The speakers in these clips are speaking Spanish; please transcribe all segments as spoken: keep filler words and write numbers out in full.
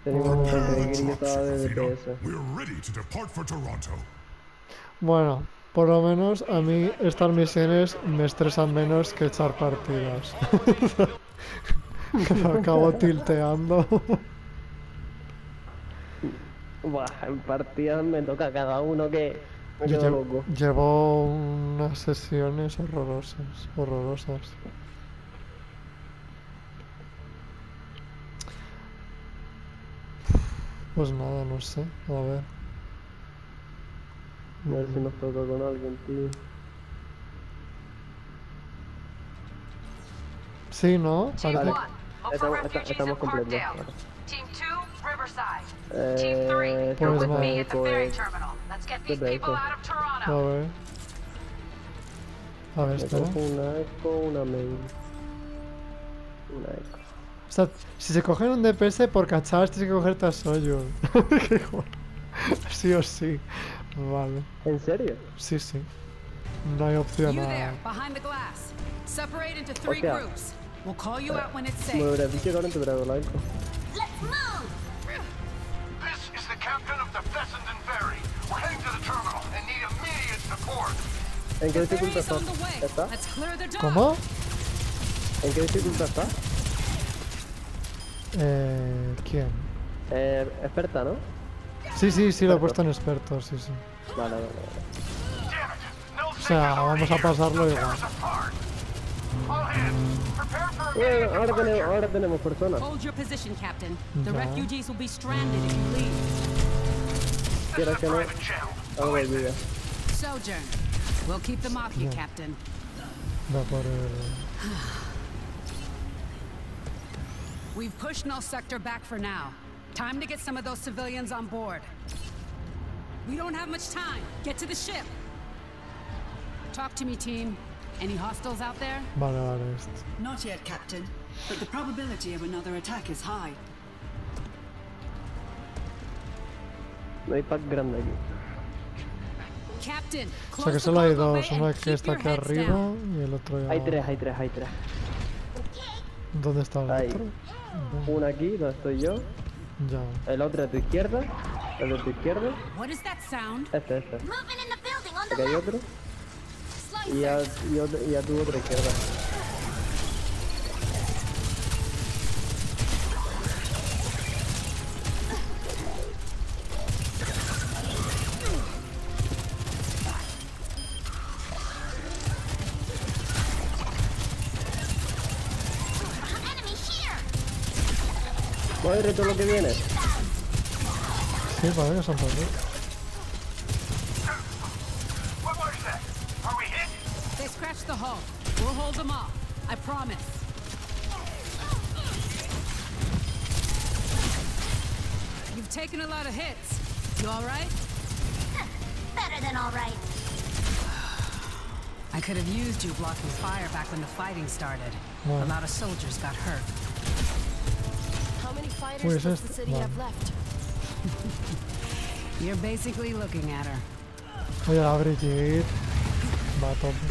Tenemos un tanque de grita de D P S. Bueno, por lo menos a mí estas misiones me estresan menos que echar partidas. Que me acabo tilteando. Buah, en partidas me toca a cada uno que me Yo quedo llevo, loco. llevo unas sesiones horrorosas, horrorosas. Pues nada, no sé, a ver. A ver si nos toca con alguien, tío. Sí, ¿no? Parece... Estamos, esta- estamos completos. Vale. Team two, Riverside. Eh, Team three, you're pues with me nada, at the ferry pues... terminal. Let's get these ¿qué te people dice? out of A Toronto. ver. A ver, Me espera. cojo una eco, una main. Una eco. O sea, si se cogen un D P S por cacharras tienes que cogerte a Soyun. Qué joder. Sí o sí. Vale. ¿En serio? Sí, sí. No hay opción You a... there, behind the glass. Separate into three Hostia. groups. We'll call you out when it's Me safe. habría dicho que ahora te hubiera dado la eco. Let's move! This is the captain of the Fessenden Ferry. We're heading to the terminal and need immediate support. ¿En qué The ferry dificultad is está? on the way. ¿Ya está? Let's clear the dock. ¿Cómo? ¿En qué dificultad está? Eh... ¿Quién? Eh, experta, ¿no? Sí, sí, sí, lo he puesto en experto, sí, sí. Vale, vale, vale. Damn it! No O sea, vamos a pasarlo igual. apart. All hands, prepare for Bueno, ahora tenemos, ahora tenemos personas. Hold your position, Captain. The Ya. refugees will be stranded if you leave. Quieras que no, private channel. algo olvida. Sojourn. We'll keep them off you, Captain. Va por el... We've pushed Null Sector back for now. Time to get some of those civilians on board. We don't have much time. Get to the ship. Talk to me, team. Any hostiles out there? Vale, vale, esto. Not yet, Captain. But the probability of another attack is high. No hay pack grande aquí. Captain, O sea close que the solo hay cargo bay dos, uno and que keep está your aquí heads arriba down. y el otro ya... Hay tres, hay tres, hay tres. ¿Dónde está el Ahí. otro? Una aquí, donde estoy yo. Ya. El otro a tu izquierda. El de tu izquierda. What is that sound? Este, este. Moving in the building on the Aquí hay left. otro. Y a, y, otro, y a tu otra izquierda. Enemy here! Madre, todo lo que viene. Sí, parece que son todos. What was that? Are we hit? They scratched the hull. We'll hold them off. I promise. You've taken a lot of hits. You all right? Better than alright. I could have used you blocking fire back when the fighting started. A lot of soldiers got hurt. How many fighters Pues does este- the city vale. have left? You're basically looking at her. Oye, la Brigitte va a tope.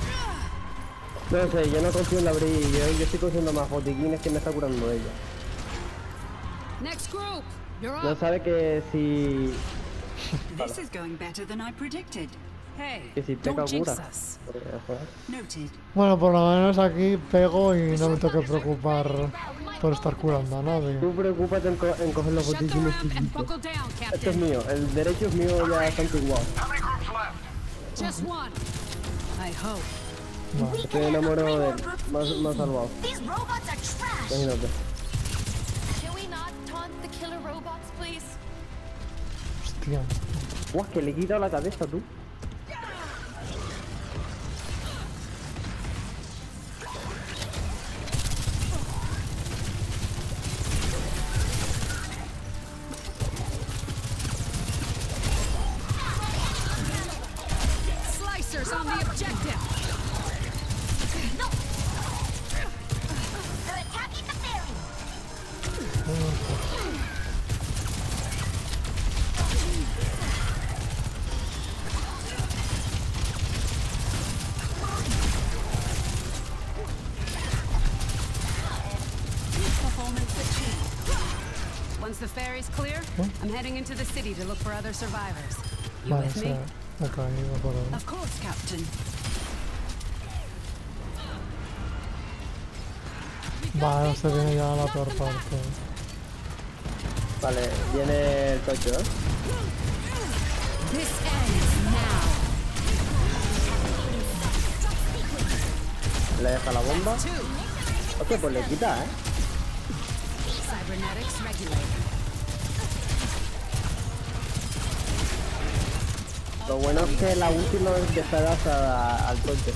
No sé, yo no confío en la Bri. Yo, yo estoy cogiendo más botiquines que me está curando ella. Next group, you're Ya up. sabe que si... This is going better than I predicted. Hey, que si pega don't jinx cura. us. Porque, joder. Noted. Bueno, por lo menos aquí pego y no me tengo que preocupar por estar curando a nadie. Tú preocúpate en, co en coger los Shut the botiquines ramp and chiquitos. buckle down, Este es Captain. mío, el derecho es mío ya bastante igual. How many groups left? Just one. I hope. Vale. Estoy enamorado de él, más, más salvado. These robots are trash! Imagínate. Can we not taunt the killer robots, please? Hostia. Guau, que le he quitado la cabeza tú. Slicers on the objective. No! They're attacking the ferry! Once the ferry's clear, I'm heading into the city to look for other survivors. You Vale, with se me? me ha caído por ahí. Of course, Captain. Vale, se viene ya la peor parte. Vale, viene el coche, ¿eh? This ends now. Le deja la bomba. Two. Hostia, pues le quita, ¿eh? Cybernetics regulated. Lo bueno es que la última vez que pedas a- al coche.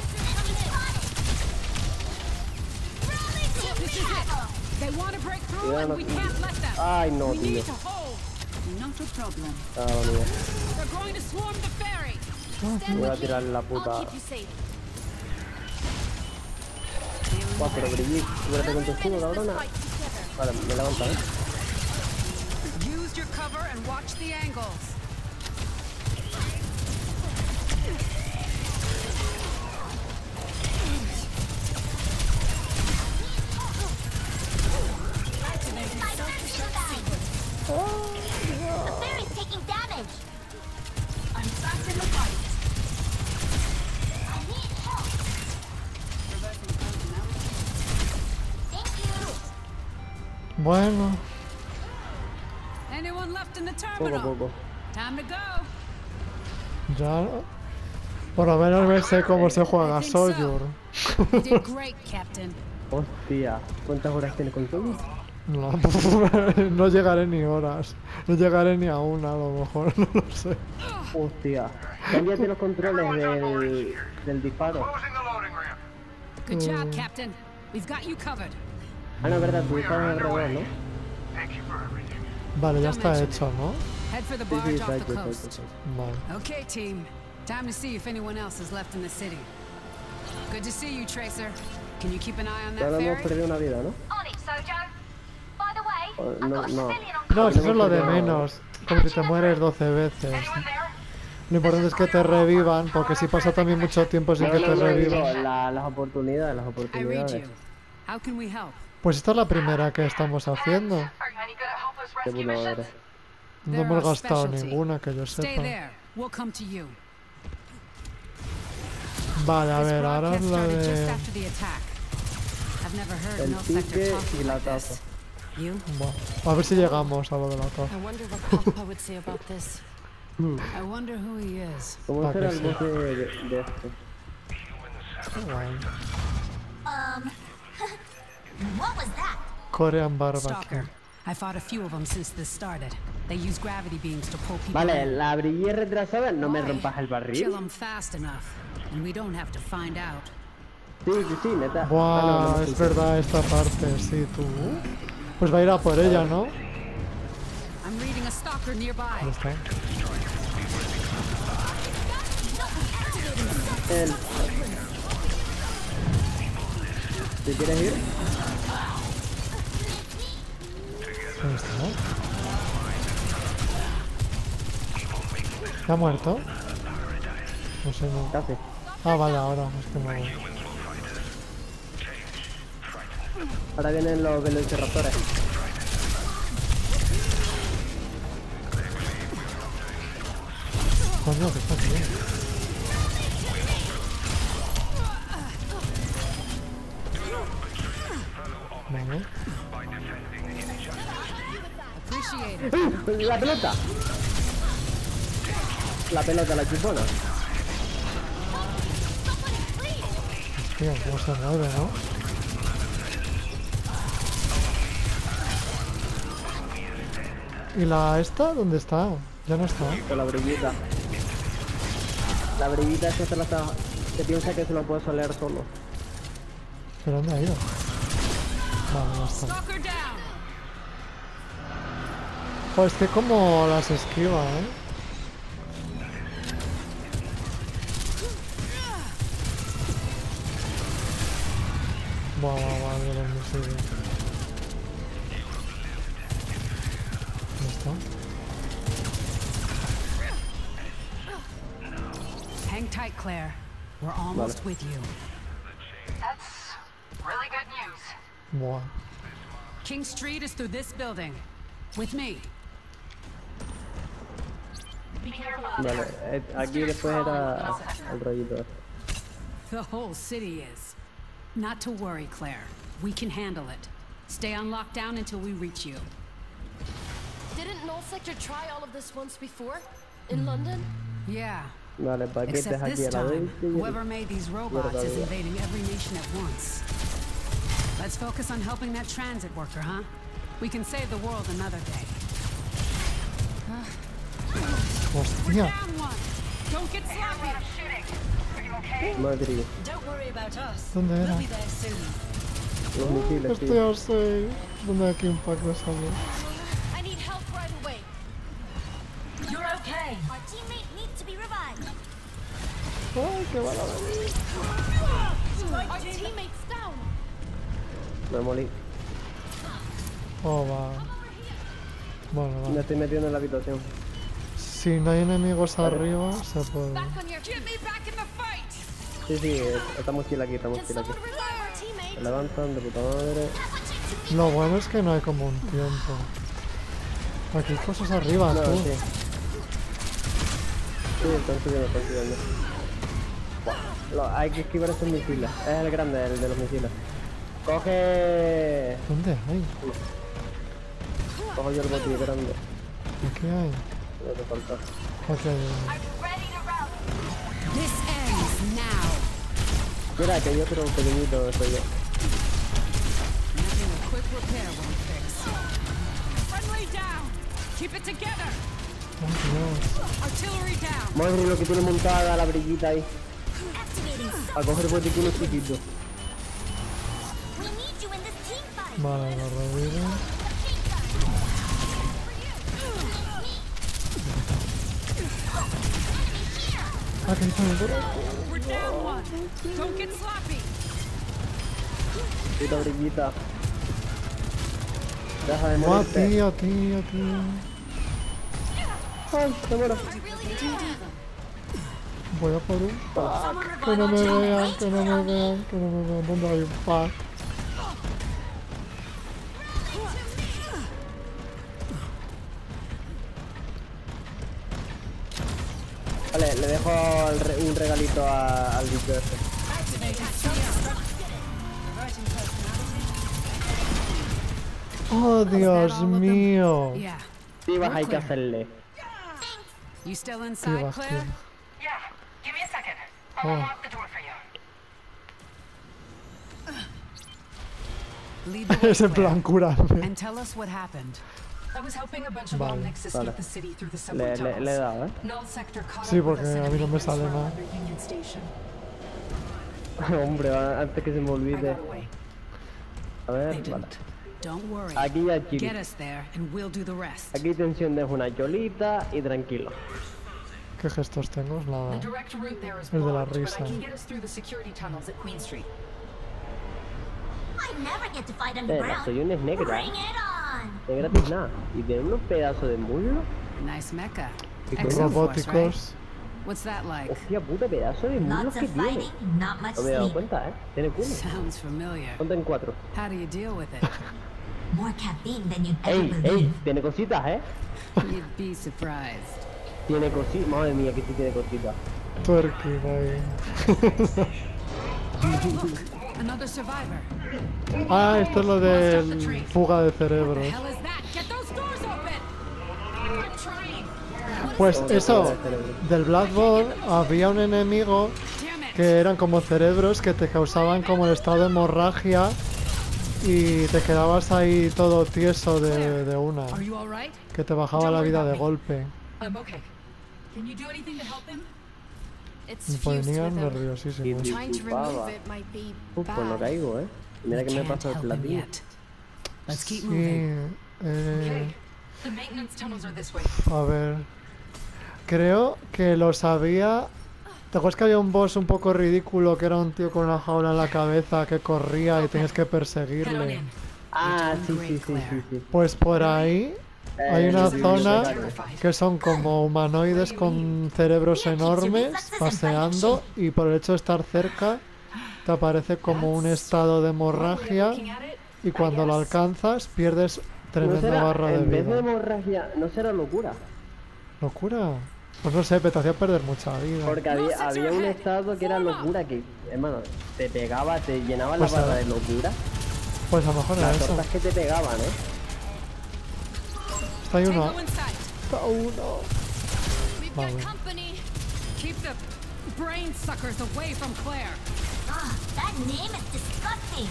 This is it. They want to break through Yeah, and no- we can't let them. Ay, no, We tío. need to hold. Not a problem. Ah, mía. They're going to swarm the ferry. Voy a tirar la I'll puta. keep you safe. Guau, pero Brigitte, cúbrete con tu escudo, cabrona. Fight together. Vale, me levanta, ¿eh? Use your cover and watch the angles. The ferry's taking damage. I'm back in the fight. I need help. Thank you. Bueno, Anyone left in the Poco a terminal? poco. Time to go. ya... Por lo menos me sé cómo se juega Sojourn. You did great, Captain. Hostia, ¿cuántas horas tiene con todo? No, no llegaré ni horas. No llegaré ni a una, a lo mejor, no lo sé. Hostia, cámbiate los controles del, del disparo. Closing the loading ramp. Good job, Captain. We've got you covered. Ah, no, es verdad, tú disparas alrededor, ¿no? Thank you for everything. Vale, ya Don't está mention hecho, ¿no? Head for the Sí, sí, barge está off hecho, the está hecho, coast. está hecho. Vale. Okay, team. Time to see if anyone else is left in the city. Good to see you, Tracer. Can you keep an eye on Ya that no hemos ferry? perdido una vida, ¿no? On it, Sojo. By the way, Oh, I've no, got a no. civilian on No, call. eso es lo de menos. Como si te mueres doce veces. Anyone there? Lo importante es que te revivan, porque si pasa también mucho tiempo sin No, que no, te no, digo, revivan. la- las oportunidades, las I read oportunidades. you. How can we help? Pues esta es la primera que estamos haciendo. Are you any good at helpless Qué rescue puta missions? madre. No They're hemos our gastado specialty. ninguna, que yo Stay sepa. there. We'll come to you. Vale, a This ver, ahora broadcast es la started just de... after the attack. I've never heard El no sector pique talking y la like this. taza. You? Buah, a ver si llegamos a lo de la taza. I wonder what Papa would say about this. I wonder who he is. ¿Cómo Pa' será que el sí. boss de, de, de este? Guay. Um, what was that? Korean barbecue. Stalker. I fought a few of them since this started. They use gravity beams to pull people Vale, in. la brillé retrasada, no me Why? rompas el Kill barril. them fast enough, and we don't have to find out. Sí, sí, sí, neta. Ah, no, Buah, no me es escucho. verdad esta parte, sí, tú. Pues va a ir a por ella, ¿no? I'm reading a stalker nearby. Ahí está. El... ¿Te quieres ir? Ahí está. ¿Ya ha muerto? No sé, no. Casi. Ah, vale, ahora, es que no. Ahora vienen los velociraptores. Coño, que está aquí. Vale. Appreciate it. ¡Eh! ¡La pelota! La pelota, la chupona. Hostia, cómo se mueve, ¿no? ¿Y la esta? ¿Dónde está? Ya no está. Con la brillita. La brillita esa se la está... Se piensa que se lo puede soler solo. ¿Pero dónde ha ido? Vale, ya está. Stalker down. Joder, es que como las esquiva, ¿eh? Buah, buah, buah, de los misiles. ¿Dónde está? Hang tight, Claire. We're almost with you. That's really good news. Buah. King Street is through this building. With me. Vale, eh, aquí después era el rollito. The whole city is. Not to worry, Claire. We can handle it. Stay on lockdown until we reach you. Didn't Null Sector try all of this once before? In London? Yeah. Vale, paquetes Except aquí this a la time, vez. whoever made these robots is todavía. invading every nation at once. Let's focus on helping that transit worker, huh? We can save the world another day. We're Hostia. down one. Don't get sloppy. Madrid, Don't worry about us. ¿Dónde We'll era? be there soon. los misiles, Estoy tío. a seis. ¿Dónde hay aquí impacto sale? I need help right away. You're okay. Our teammate needs to be revived. Ay, qué bala venir. Our teammate's down. Me molí. Oh, va. Bueno, Me va. estoy metiendo en la habitación. Si no hay enemigos arriba, se puede. Back on your Get me back in the fight. Sí, sí, eh, estamos chill aquí, estamos Can chill aquí. someone revive our Se teammate? levantan de puta madre. Lo bueno es que no hay como un tiempo. Aquí hay cosas arriba, No, tú. sí. Sí, están subiendo, están subiendo. Buah, lo- hay que esquivar esos misiles. Es el grande, el de los misiles. Coge... ¿Dónde hay? Cojo yo el botillo grande. Aquí hay. No te falta. Aquí hay uno. This ends now. Mira, que hay otro pequeñito, soy yo. Making a quick repair won't fix. Friendly down. Keep it together. Oh, Dios. Artillery down. Madre, lo que tiene montada la brillita ahí. Activating. A coger botiquines chiquitos. We need you in this team fight. Vale, lo revivo. Aquí está el duro. We're down one. Don't get sloppy. Puta brillita. Deja de No, a morirte. ti, a ti, a ti. Ay, me muero. Voy a por un pack. Que no me vean, que no me vean, que no me vean. ¿Dónde hay un pack? Vale, le dejo el re- un regalito a- al bicho ese. Oh, Dios mío. Yeah. Sí, vas, hay que hacerle. You still Sí, inside, vas, Claire? tío. Yeah, give me a second. Oh. I'll unlock the door for you. Lead the way, Es en Claire. plan, curarme. And tell us what happened. I was helping a bunch of Vale. Omnics escape Vale. the city through the subway Le, le, tunnels. le he dado, ¿eh? Null Sector caught Sí, up with porque us and a mí no me invaders sale from nada. another Union Station. Hombre, va, antes que se me I olvide. got away. A They ver, vale. didn't. Don't worry. Aquí ya chill. Get us there and we'll do the rest. Aquí tensión dejo una cholita y tranquilo. ¿Qué gestos tengo? The Nada. direct route there is El de la blocked, but risa. I can get us through the security tunnels at Queen Street. I never get to fight Eh, la underground. Soyun es negra. Bring it on. Es gratis nada. Y tiene unos pedazos de muslo. Nice mecha. Y con Exo Force, right? Robóticos. What's that like? Hostia puta, pedazo de muslos Lots que of tiene. fighting, not much No me he dado sleep. cuenta, ¿eh? Tiene culo. Sounds familiar. Ponte en cuatro. How do you deal with it? More caffeine than you'd ever Ey, ey, believe. tiene cositas, ¿eh? You'd be surprised. Tiene cositas. Madre mía, que sí tiene cositas. Twerking ahí. Another survivor. Ah, esto es lo del fuga de cerebros. Hell is that? Get those doors open! I'm trying. Pues eso, del Bloodborne había un enemigo Damn it. que eran como cerebros que te causaban como el estado de hemorragia y te quedabas ahí todo tieso de, de una, Are you all right? que te bajaba la vida de golpe. I'm okay. Can you do anything to help him? It's Me fused ponían with him. nerviosísimo. Trying to Disculpaba. remove it might be Uf, pues no bad. caigo, ¿eh? Mira que me Can't pasa el help him platillo. yet. Let's keep Sí, moving. eh, Okay. The maintenance tunnels are this way. a ver. Creo que lo sabía. ¿Te acuerdas que había un boss un poco ridículo que era un tío con una jaula en la cabeza que corría y tenías que Head on perseguirle? in. Ah, You're sí, doing sí, great, sí, sí, Claire. sí. Pues por ahí hay Eh, una sí, sí, zona sí, que son como humanoides con cerebros enormes paseando y por el hecho de estar cerca te aparece como un estado de hemorragia Looking at it, y cuando lo alcanzas pierdes No Tremenda será, barra de en vez de vida. hemorragia, no será locura. ¿Locura? Pues no sé, pero te hacía perder mucha vida. Porque había, había un estado que era locura que, hermano, te pegaba, te llenaba la Pues barra a- de locura. Pues a lo mejor era Las eso. tortas que te pegaban, ¿eh? Está ahí uno. Tango in sight. Está uno. We've Vale. got company. Keep the brain suckers away from Claire. Ah, that name is disgusting.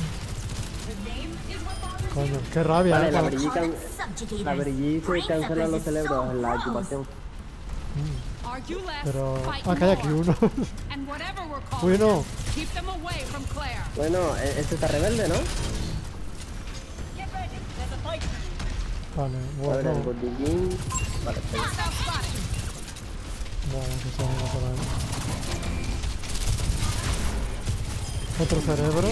Coño, qué rabia, Vale, ¿eh? la Cuando- Brigitte, can- Subjugators. la Brigitte se cancela los cerebros en la ocupación. Argue less, Pero... fight Ah, que hay aquí more. uno. And whatever we're calling Bueno. them, keep them away from Claire. Bueno, e- este está rebelde, ¿no? Vale, A ver, el bueno. botiquín. Vale, está ahí. Hostile spotted. Vale, que se venga por ahí. Otro cerebro.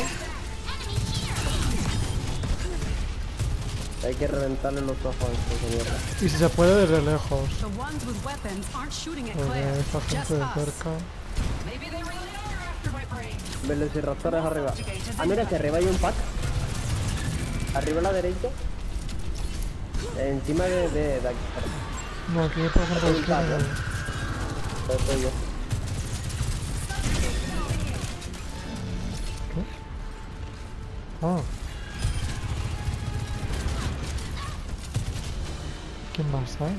Hay que reventarle los ojos a este mierda. Y si se puede desde lejos. The ones with weapons aren't shooting at Porque Claire. esta Just gente de us. cerca. Maybe they really are after my brain. Velociraptores arriba. Ah, mira, que arriba hay un pack. Arriba a la derecha. Encima de, de, de aquí. No, aquí por ejemplo Un aquí pack, no. ¿eh? Lo estoy yo. Ah. ¿Quién más hay?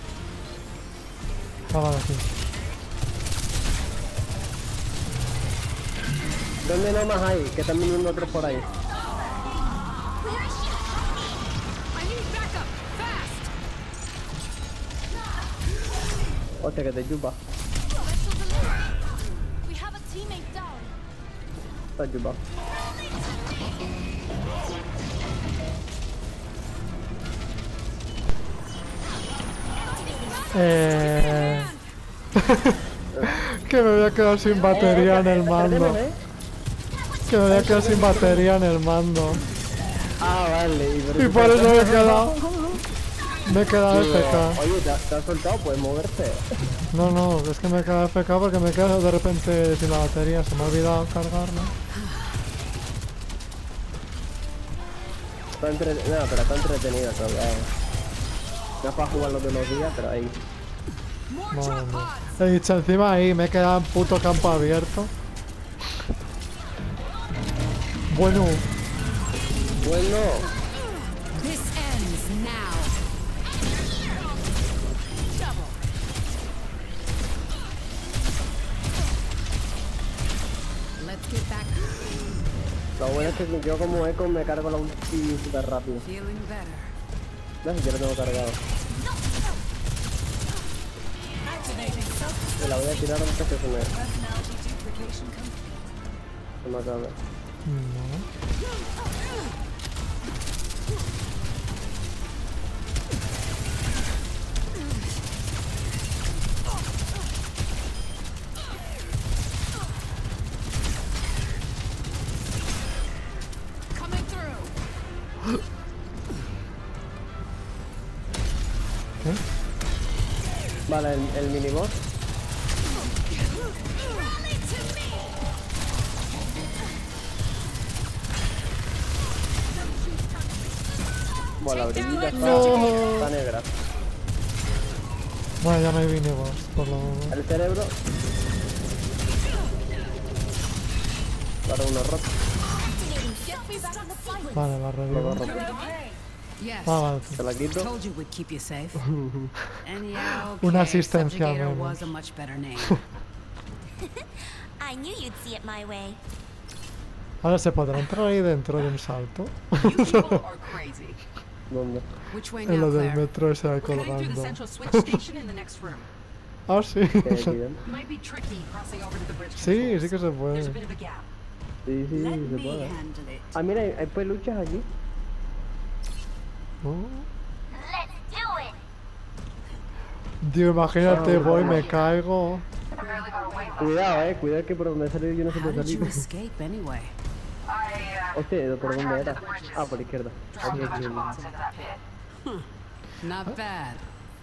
Ah, vale, aquí. ¿Dónde no más hay? Que están viniendo otros por ahí. I need backup, fast. Hostia, que te chupa. Vessel delivered. We have a teammate down. Está chupado. Eh... que me voy a quedar sin batería en el mando. Perdemos, ¿eh? Que me voy a quedar sin batería en el mando. Ah, vale. Y, Y por eso me he quedado... Me he quedado F K. Oye, ¿te, te has soltado? Puedes moverte. No, no, es que me he quedado F K porque me he quedado de repente sin la batería. Se me ha olvidado cargarla. Está entretenida, no, pero está entretenida todavía. No es para jugarlo todos los días, pero ahí. More No, drop no. pods. He dicho encima ahí, me he quedado en puto campo abierto. Bueno, Bueno, This ends now. Double. Let's get back. lo bueno es que yo como eco me cargo la ulti súper rápido. Feeling better. No sé si lo tengo cargado. Me la voy a tirar antes que se me... Se me acabe. no. Coming through. ¿Qué? Vale, el, el miniboss. Bueno, la brillita está, No. está negra. Bueno, ya no hay miniboss, por lo menos. El cerebro. Para uno roto. Get me back on the fight. Vale, la Luego revivo. roto. Yes. Ah, vale. Se la quito. Told you we'd keep you safe. And yeah, okay, Una asistencia Subjugator menos. was a much better name. I knew you'd see it my way. Ahora se podrá entrar ahí dentro de un salto. ¿Dónde? Which way En now, lo del Claire? metro ese ahí Heading through the colgando. central switch station in the next room. Ah, sí. Que hay aquí dentro. Might be tricky crossing over to the bridge Sí, controls. sí que se There's a puede. bit of a gap. Sí, sí, Let sí, se me puede. handle it. Ah, mira, hay, hay peluches aquí. Uh, Let's do it. Tío, imagínate, voy, me caigo. Cuidado, eh, cuidado que por donde he salido yo no se How puede did you salir. escape anyway? Hostia, ¿por dónde era? Ah, por la izquierda. Aquí, aquí. Not bad.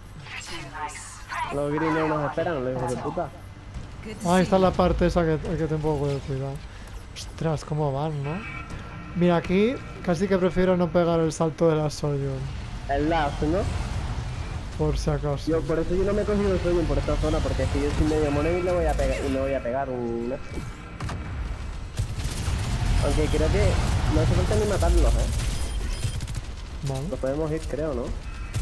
Los gris no nos esperan, los hijos de puta. Good to Ah, ahí see está you. la parte esa que hay que tener un poco de cuidado. Ostras, cómo van, ¿no? Mira, aquí casi que prefiero no pegar el salto de la Soyun. El last, ¿no? Por si acaso. Yo, por eso yo no me he cogido el sueño por esta zona, porque es que yo soy medio mono y le voy a pegar, y le voy a pegar un... Aunque creo que no hace falta ni matarlos, ¿eh? Vale. Lo podemos ir, creo, ¿no?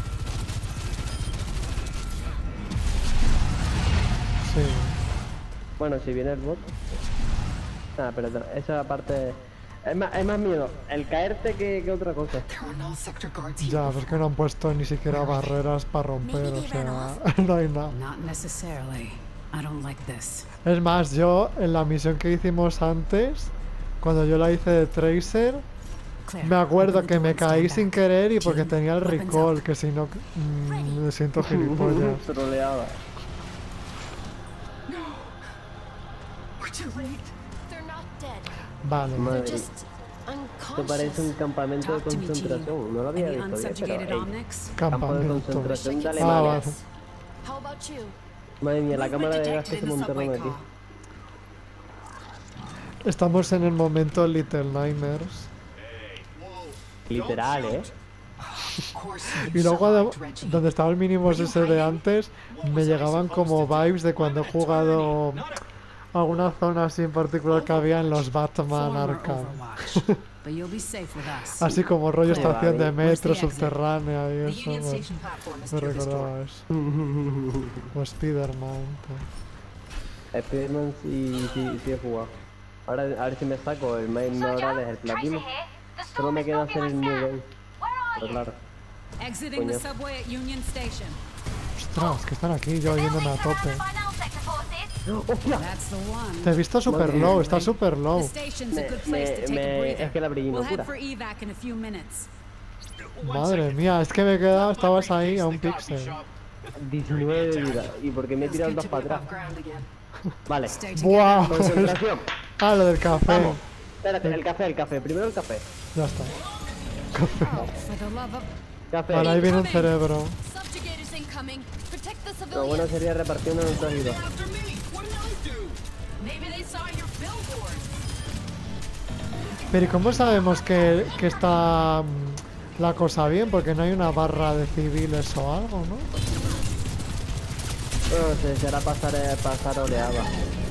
Sí. Bueno, si viene el bot... Ah, pero esa parte... Es más, es más miedo el caerte que, que otra cosa. Ya, pues que no han puesto ni siquiera barreras para romper, o sea, no hay nada. Not necessarily. I don't like this. Es más, yo en la misión que hicimos antes, cuando yo la hice de Tracer, Claire, me acuerdo open the que door me and stand caí back. sin querer y porque Team, tenía el weapons recall, up. que si no, mm, me siento gilipollas. Troleaba. We're too late. They're not dead. Vale. Madre. They're just Esto parece un unconscious. campamento de Talk to me, team. concentración. No lo había Any visto bien, pero... unsubjugated ey, Omnics? campo de Campamento. concentración de Ah, Alemania. vale. How about you? Madre mía, la Movement cámara de gas que detected se in the montaron subway aquí. car. Estamos en el momento Little Nightmares. Literal, ¿eh? Of course, Y luego cuando- donde estaba el mínimos ese de antes, me llegaban como vibes de cuando he jugado alguna zona así en particular que había en los Batman Former Arkham. Overwatch. But you'll be safe with us. Así como rollo Sí, estación vale. de metro Where's the exit? subterránea y The eso. Union pues, Station platform is me through this door. recordaba eso. O Spiderman. pues. Spiderman sí, sí, sí he jugado. Ahora a ver si me saco el main ahora desde el platino. Solo me queda hacer el New Game. Pero claro. Exiting the Coño. subway at Union Station. Ostras, que están aquí yo yéndome a tope. ¡Hostia! That's the one. Te he visto super Madre low, mía. está super The low. station's a Me- good place to me- take a me- breather. es que la brillina We'll head pura. for evac in a few minutes. Madre mía, es que me he quedado, estabas ahí a un pixel. diecinueve de vida. ¿Y por qué me he Feels ted tirado good dos to be para above atrás? ground again. Vale. Stay Buah. together. Concentración. Ah, lo del café. Vamos. Espérate, el café, el café. Primero el café. Ya está. Oh, for the love of... Café. Vale, ahí viene un cerebro. Subjugators incoming. Protect the Lo bueno civilians. sería repartiendo en nuestras vidas. Maybe they saw your billboard. Pero ¿y cómo sabemos que, que está mm, la cosa bien? Porque no hay una barra de civiles o algo, ¿no? No sé, será pasar, eh, pasar oleada.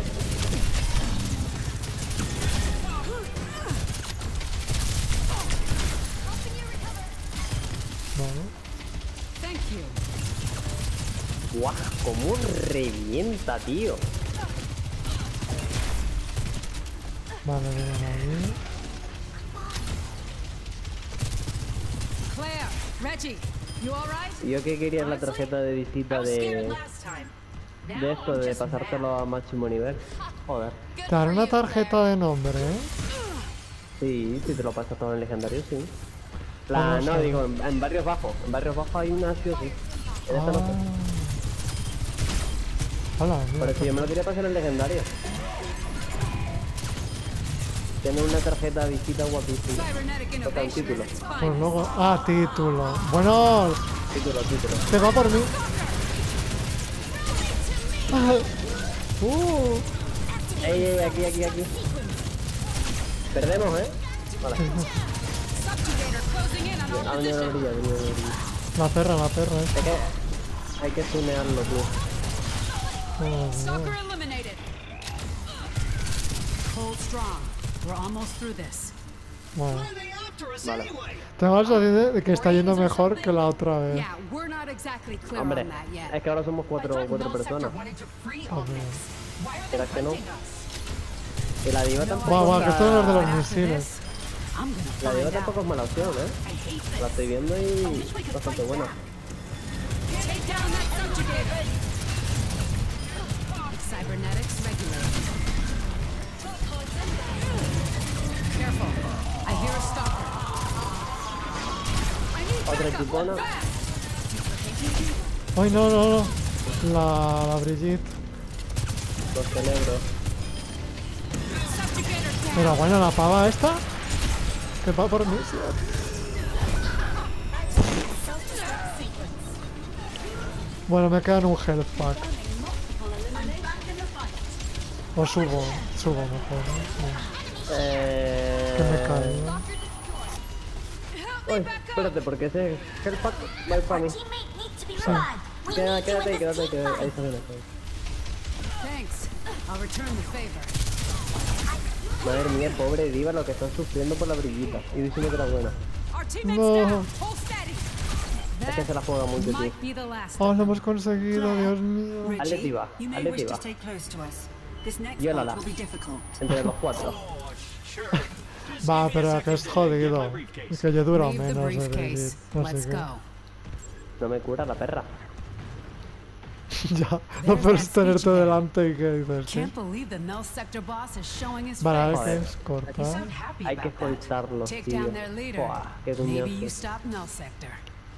Vale. Thank you. Guau, cómo revienta, tío. Vale, vienen ahí. Claire, Reggie, you all right? Y yo que quería la tarjeta de visita de, Last time. de esto, de pasártelo a máximo nivel. Joder. Te daré una tarjeta de nombre, ¿eh? Sí, si te lo pasas todo en legendario, sí. La, ¿Cómo no, sabe? digo, en, en barrios bajos. En barrios bajos hay una sí o sí. En esta no sé. Ah. Hola, Pero mira. si yo me lo quería pasar en legendario. Tiene una tarjeta de visita guapísima. Cybernetic Toca un innovation título. at its Pues finest. luego. Ah, título. Bueno, Título, título. te va por mí. Ah. Uh. Ey, ey, aquí, aquí, aquí. Perdemos, ¿eh? Vale. Subjugator closing in on Ha our venido la position. brilla, ha venido la brilla. La perra, la perra, eh. Es que hay que tunearlo, tío. Joder. Stalker eliminated. Hold strong. We're almost through this. Bueno. Vale. Tengo la sensación de que está yendo mejor que la otra vez. Yeah, we're not exactly clear Hombre, on that yet. es que ahora somos cuatro, cuatro personas. Joder. ¿Será que no? Y la diva tampoco Guau, guau, que esto es los de los After misiles. this, I'm gonna La diva find tampoco out. es mala opción, ¿eh? La estoy viendo y bastante buena. Take down that subjugator. Cybernetics regulated. Careful. I hear a stalker. I need Otra backup. equipona. Ay, no, no, no. La, la Brigitte. Los cerebros. Subjugator down. Pero bueno, la pava esta. Que va por mí. Bueno, me quedan un health pack. O subo, subo mejor. ¿no? No, que me Eh... caigo. Uy, espérate, porque ese Hellpack va a ir para mí. Teammate needs to be revived. We Queda- need you Quédate ahí, in quédate ahí, the quédate ahí. Ahí sequence. está bien, ahí está bien. Thanks. I'll return the favor. Madre mía, pobre Diva, lo que está sufriendo por la brillita. Y diciendo que era buena. Our teammates No. down. Hold steady. Es que se la juega mucho, tío. Might be the last. Oh, lo hemos conseguido, Dios mío. Richie, Aletiva, you may wish Aletiva. to stay close to us. This next Yo la part la. will be difficult. Entre los cuatro. Va, pero que es jodido. Y que yo duro Leave the menos de briefcase. vivir. Let's Así que. go. No me cura la perra. Ya, no puedes tenerte delante y que dices, sí. Can't believe the Null Sector boss is showing his Vale, face. que es corta. Hay que soltarlos, Take tío. down their leader. Buah, qué Maybe you coñazo. stop Null Sector.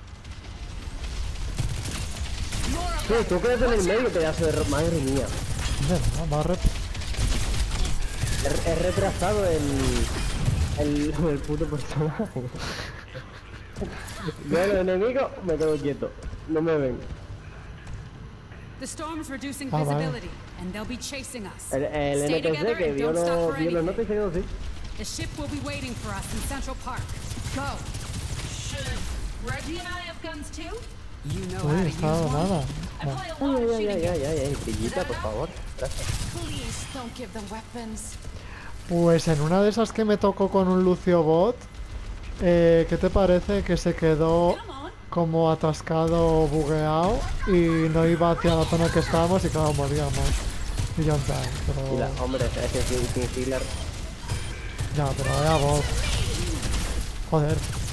Sí, tú quédate en el medio, pedazo de... ro- Madre mía. Venga, va a rep- He, he retrasado el... El, el puto personaje. Yo a los enemigos me quedo quieto. No me ven. The storm's reducing Ah, vale. visibility, and they'll be chasing us. El, el Stay N P C together que and vio don't stop los, for vio los anything. notas y se quedó así. The ship will be waiting for us in Central Park. Go. Reggie and I have guns too. You know how Uy, to está use one. nada. I No. play a Ay, lot of ay, shooting ay, games. ay, ay, ay, brillita, por favor. Gracias. Please don't give them weapons. Pues en una de esas que me tocó con un Lucio Bot, eh, ¿qué te parece que se quedó como atascado, bugueado y no iba hacia la zona que estábamos y claro, moríamos? Y yo en plan, pero... Y la, hombre, es que sin, sin healer. Ya, pero era bot. Joder.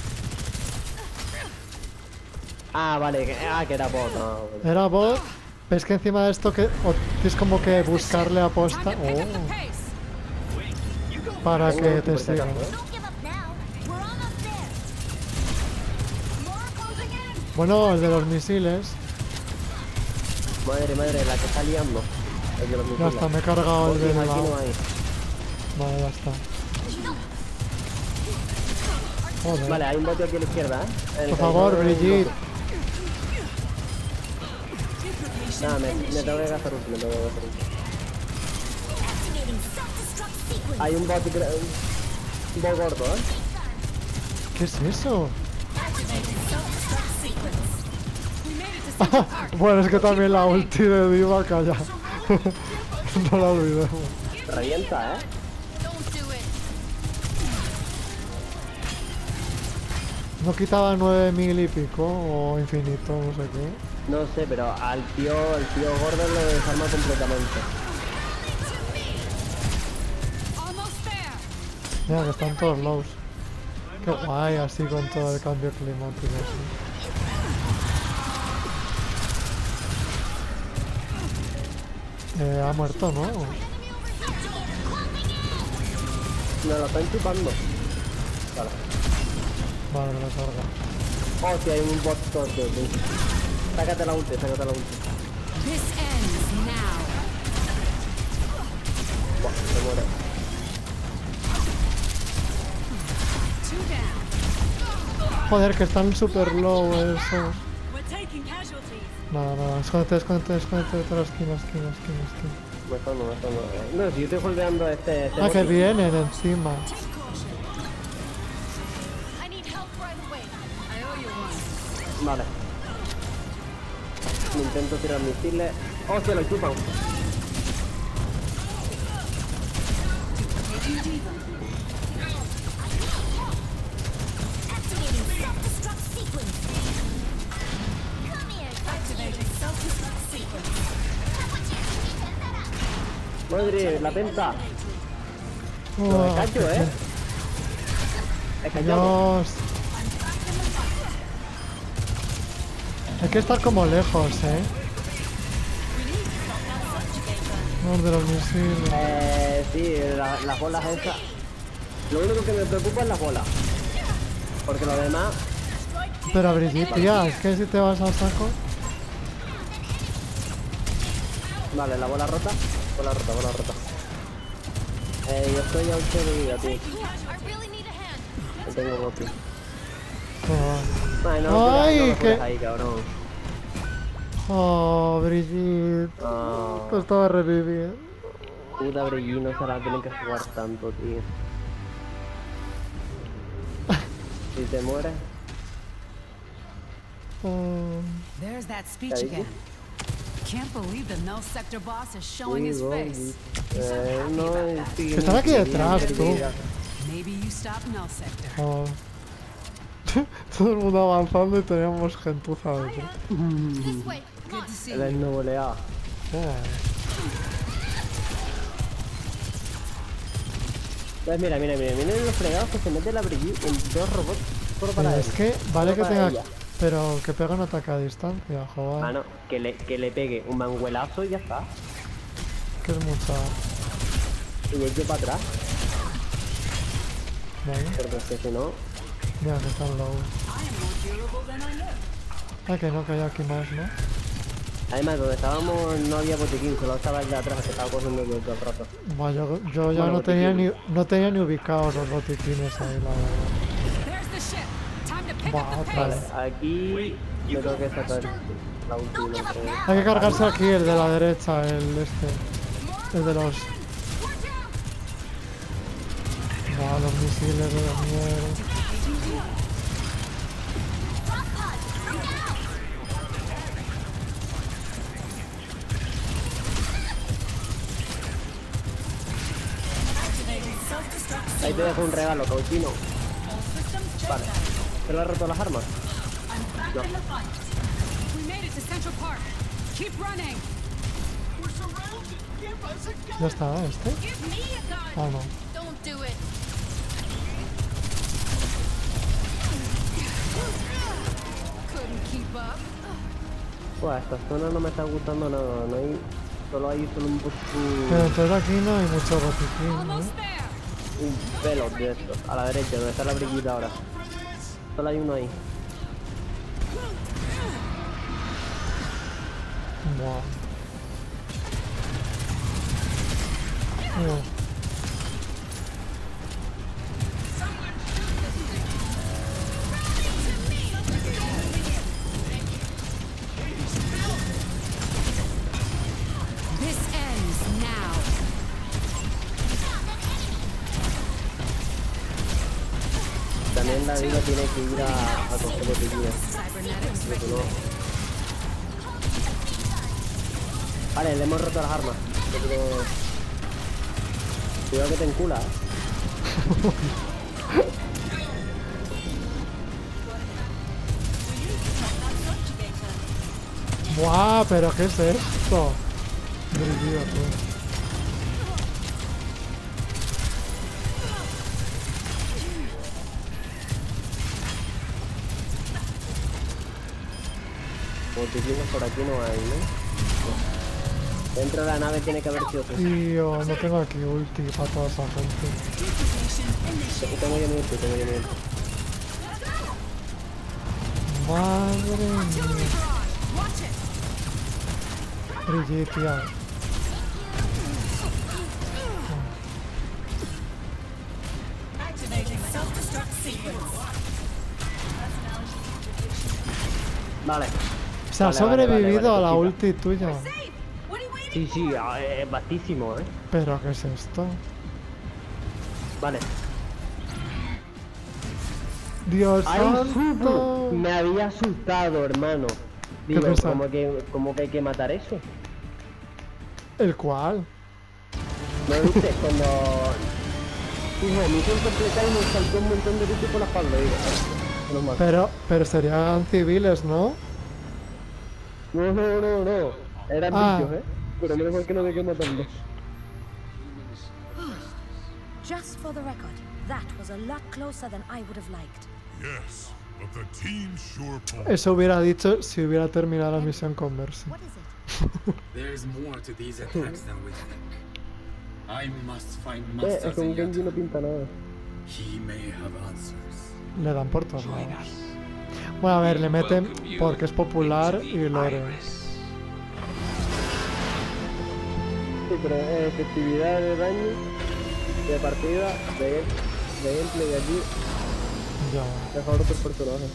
Ah, vale, que, ah, que era bot. No, vale. Era bot. ¿Ves que encima de esto que o- tienes como que buscarle aposta? Time to pick up the Oh, pace. para Tengo que un te super siga. sacazo, ¿eh? Don't give up now. We're almost there. More closing in. Bueno, el de los misiles. Madre, madre, la que está liando. El de los Ya misiles. está, me he cargado el Botis del aquí lado. no hay. Vale, ya está. Joder. Vale, hay un bote aquí a la izquierda, ¿eh? El Por que favor, hay un Brigitte. bote. Nada, me, me tengo que gastar un me tengo que gastar un Activating self-destruct sequence. Hay un bote gra- un poco gordo, ¿eh? ¿Qué es eso? Activating self-destruct sequence. We made it to Central Park. Bueno, es que también la ulti de Diva calla. No la olvidemos. Revienta, ¿eh? Don't do it. ¿No quitaba nueve mil y pico o infinito, no sé qué? No sé, pero al tío, el tío gordo lo desarma completamente. Almost there. Mira, que están todos lows. Qué guay, así con todo el cambio climático. así. Eh, ha muerto, ¿no? Nos lo están chupando. Vale. Vale, me lo carga. Oh, sí, hay un bot todo, tío, sí. Sácate la ulti, sácate la ulti. This ends now. Buah, se muere. Two down. Joder, que están super low esos. We're taking casualties. Nada, nada, escóndete, escóndete, escóndete de la esquina, esquina, esquina, esquina. Me está, no, me está, no. No, si yo estoy holdeando este... este Ah, que bot. vienen encima. I need help right away. I owe you one. Vale. Intento tirar misiles. ¡Oh, se lo chupan! Activating self-destruct sequence. Come here. Activating self-destruct sequence. Madre, la penta. Lo de Oh, cacho, qué- ¿eh? Es cacho. Dios. Hay que estar como lejos, ¿eh? No, de los misiles. Eh, sí, la- las bolas esas. Lo único que me preocupa es las bolas. Porque lo demás... Pero Brigitte, tía, es que si te vas al saco... Vale, la bola rota. Bola rota, bola rota. Eh, yo estoy a ocho de vida, tío. I really need a hand. No tengo bote. Oh, Ay, no, no, Ay, no me que- pones ahí, cabrón. oh Brigitte. Ah, Te estaba reviviendo. puta brillino, se la tienen que jugar tanto, tío. Si te mueres, Oh, There's that speech Ahí. again. Can't believe the Null Sector boss is showing his Uy, face. You sound eh, happy no, about that. sí, Están aquí sí, detrás, sí, tú. sí. Maybe you stop Null Sector. oh. Todo el mundo avanzando y teníamos gentuza detrás. This way. Come Good on. to see El you. esnuboleado. Joder. Pues mira, mira, mira, miren los fregados que se mete la Brigitte en dos robots solo para Pero él. es que vale que Solo para tenga... ella. Pero que pega un ataque a distancia, joder. Ah, no, que le, que le pegue un manguelazo y ya está. Que es mucha... Y yo para atrás, Vale. porque es que si no... Mira que están low. Ah, que no, que hay aquí más, ¿no? Además, donde estábamos no había botiquín, solo estaba el de atrás que estaba cogiendo yo todo el rato. Buah, yo, yo ya Bueno, no tenía ni, botiquín. no tenía ni ubicados los botiquines ahí, la verdad. There's the ship. Time to pick Buah, up the otra pace. vez. Aquí yo tengo que sacar la última. creo. Hay que cargarse aquí, el de la derecha, el este. El de los... Buah, los misiles de la mierda. Ahí te dejo un regalo, cauchino. Vale. ¿Te lo has roto las armas? No. We made it to Central Park. Keep running. ¿Ya está este? Give me a gun. Ah, no. Don't do it. Couldn't keep up. Pues esta zona no me está gustando nada, no hay... Solo hay solo un, Pero un, entonces aquí no hay mucho botiquín, ¿no? Almost there. un pelo de estos. A la derecha, donde está la brillita ahora. Solo hay uno ahí. Buah. Oh. This ends now. También la vida tiene que ir a, a coger botiquines. Cybernetics Pero ready. no. Vale, le hemos roto las armas. Yo creo... Cuidado que te encula, eh. Buah, pero ¿qué es esto? Brillo, tú. Botiquines por aquí no hay, ¿no? Dentro de la nave tiene que haber sido otro. Tío, no tengo aquí ulti para toda esa gente. Tengo yo mi ulti, tengo yo mi ulti. Madre mía. Watch it. Brigitia. Vale. Se ha Vale, vale, sobrevivido vale, vale, a la chica. ulti tuya. Sí, sí, ah, es vastísimo, ¿eh? Pero ¿qué es esto? Vale. Dios ¡Ay, santo. Me había asustado, hermano. Digo, pasa? como que, como que hay que matar eso. ¿El cual? ¿No viste? Cuando... Hijo, misión completada y me saltó un montón de bichos por la espalda, digo. "Ah, menos mal". Pero, pero serían civiles, ¿no? No, no, no, no. Eran Ah. bichos, ¿eh? Pero menos mal que no hay que matarlos. Just for the record, that was a lot closer than I would have liked. Yes, but the team sure pulled. Eso hubiera dicho si hubiera terminado la misión con Mercy. What is it? There's more to these attacks than we think. I must find Eh, Master es que un Genji no Zenyatta. pinta nada. He may have answers. Le dan por todos lados. Bueno, a ver, le meten porque es popular y lore. Sí, pero eh, efectividad de daño, de partida, de, de gameplay de aquí, Ya. mejor otro personaje.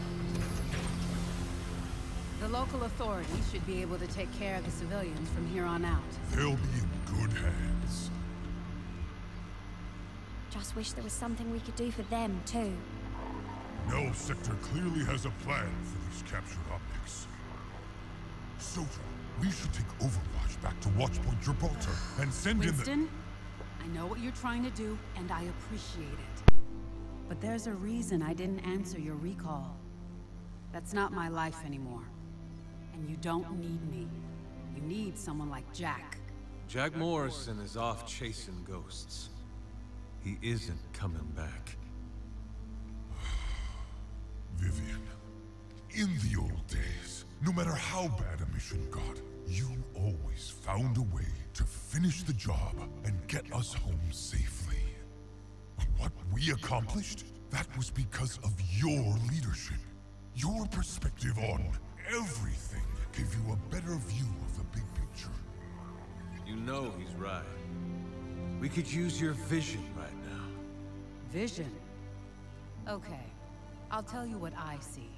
The local authorities should be able to take care of the civilians from here on out. They'll be in good hands. Just wish there was something we could do for them too. Null Sector clearly has a plan for these captured optics. Soldier, we should take Overwatch back to Watchpoint Gibraltar and send in the... Winston, I know what you're trying to do, and I appreciate it. But there's a reason I didn't answer your recall. That's not my life anymore. And you don't need me. You need someone like Jack. Jack Morrison is off chasing ghosts. He isn't coming back. Vivian, in the old days, no matter how bad a mission got, you always found a way to finish the job and get us home safely. But what we accomplished, that was because of your leadership. Your perspective on everything gave you a better view of the big picture. You know he's right. We could use your vision right now. Vision? Okay, I'll tell you what I see.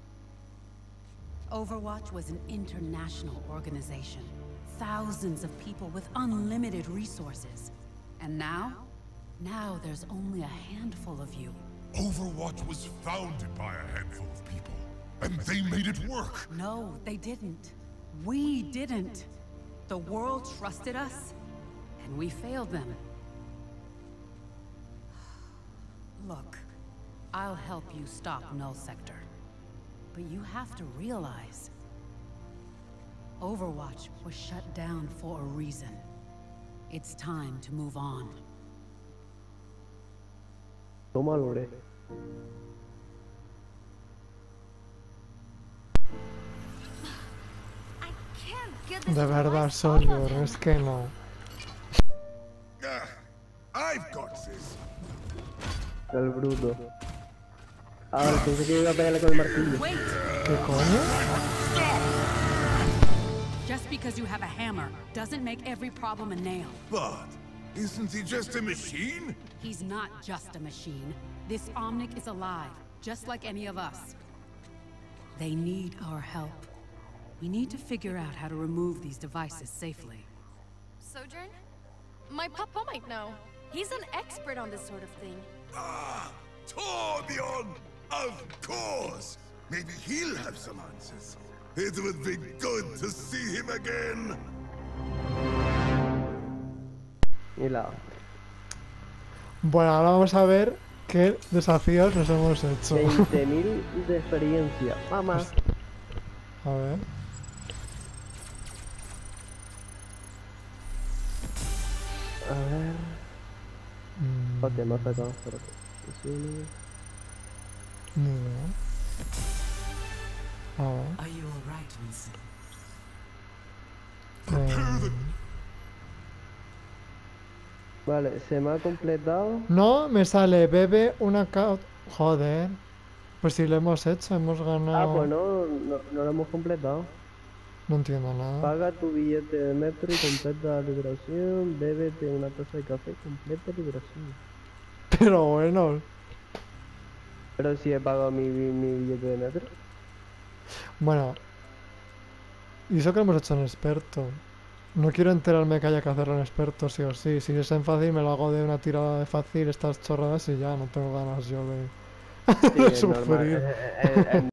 Overwatch was an international organization. Thousands of people with unlimited resources. And now? Now there's only a handful of you. Overwatch was founded by a handful of people, and they made it work. No, they didn't. We didn't. The world trusted us, and we failed them. Look, I'll help you stop Null Sector. But you have to realize, Overwatch was shut down for a reason. It's time to move on. Toma, Lore. De verdad, Soldier, es que no. I've got this. El bruto. Ahora pensé que iba a pegarle con el martillo. Wait! ¿Qué coño? Just because you have a hammer doesn't make every problem a nail. But isn't he just a machine? He's not just a machine. This Omnic is alive, just like any of us. They need our help. We need to figure out how to remove these devices safely. Sojourn? My papa might know. He's an expert on this sort of thing. Ah, Torbjorn! Of course! Maybe he'll have some answers. It would be good to see him again. Y la... Bueno, ahora vamos a ver qué desafíos nos hemos hecho. veinte mil de experiencia. Mamá. A ver. A ver... Mm, Espérate, me ha sacado, espérate. Sí. Ni idea. A ver. Are you alright, Winston? Eh, Vale, se me ha completado. no, me sale bebe una ca... Joder. Pues si lo hemos hecho, hemos ganado... Ah, pues no, no, no lo hemos completado. No entiendo nada. Paga tu billete de metro y completa la liberación. Bébete una taza de café, completa liberación. Pero bueno. Pero si he pagado mi, mi billete de metro. Bueno. Y eso que lo hemos hecho en experto. No quiero enterarme que haya que hacerlo en experto, sí o sí. Si es en fácil, me lo hago de una tirada de fácil, estas chorradas y ya no tengo ganas yo de, Sí, de es normal. sufrir. Eh, eh, eh,